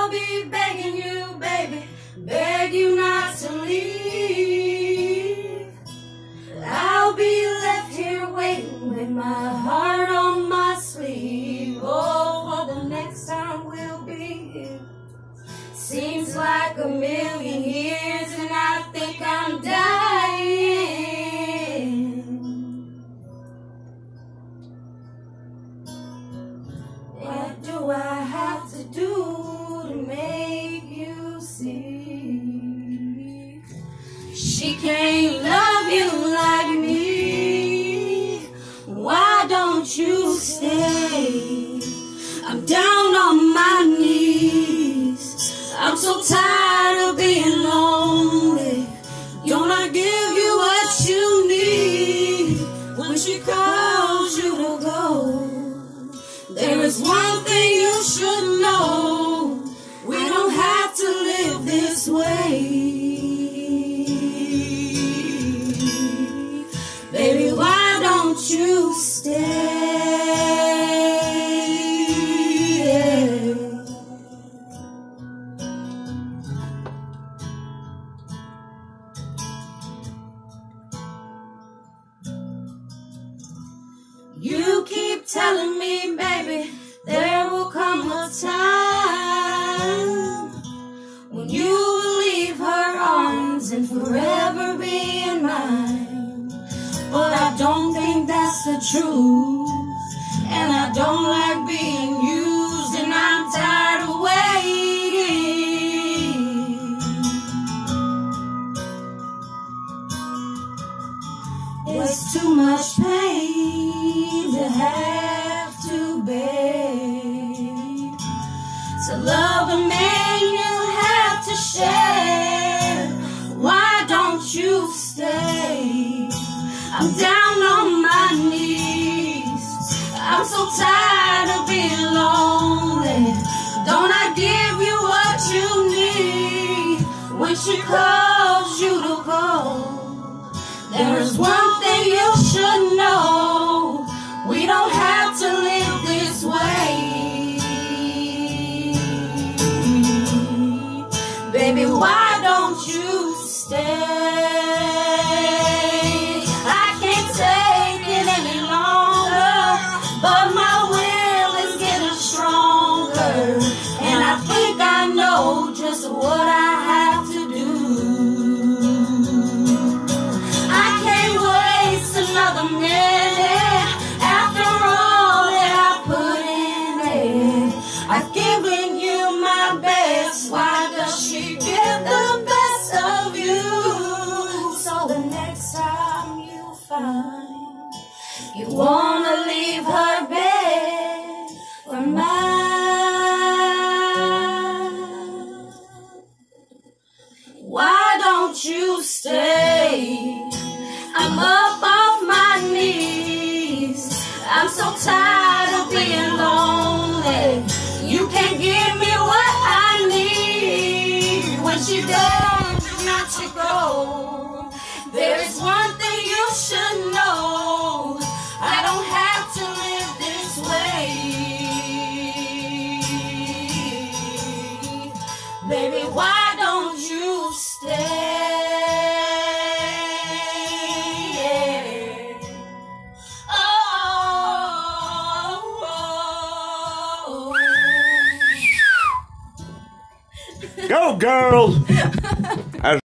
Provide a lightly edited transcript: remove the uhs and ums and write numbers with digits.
I'll be begging you, baby, beg you not to leave. I'll be left here waiting with my heart on my sleeve. Oh, for the next time we'll be here. Seems like a million years and I think I'm dying. What do I have to do to make you see? She can't love you like me. Why don't you stay? I'm down on my knees. I'm so tired of being lonely. Don't I give you what you need when she calls you to go? There is one thing you should know. We don't have to live this way. Baby, why don't you stay? You keep telling me, baby, there will come a time when you will leave her arms and forever be in mine. But I don't think that's the truth, and I don't like being used, and I'm tired of waiting. It's too much pain to have to bear. To love a man you have to share. Why don't you stay? I'm down on my knees. I'm so tired of being lonely. Don't I give you what you need when she calls you to go? There is one thing you should know. We don't have to live this way. Baby, why don't you stay? I can't take it any longer, but my will is getting stronger, and I think I know just what I have to do. Another minute after all that I put in it. I've given you my best. Why does she get the best of you? So the next time you find you wanna leave her bed for mine, why don't you stay? I'm up off my knees. I'm so tired of being lonely. You can't give me what I need when she tells you not to go. There is one thing you should know. I don't have to live this way. Baby, why don't you stay? Go, girls!